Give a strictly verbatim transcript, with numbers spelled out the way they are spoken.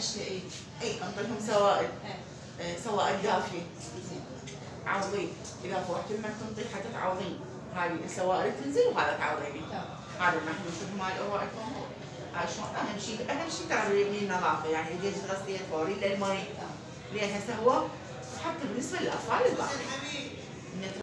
اشياء اي اي انطيهم سوائل. ايه سوائل دافيه. زين. عوضين اذا فوحت الماء تنطي حتى تعوضين، هذه السوائل تنزل وهذا تعوضيني. هذا الماء نشوف مال الأوراق الفمور. هاي شلون اهم شيء اهم شيء تعرفي النظافه، يعني ايديك تغسلين فوري للمي لان هسه هو حتى بالنسبه للاطفال الباقي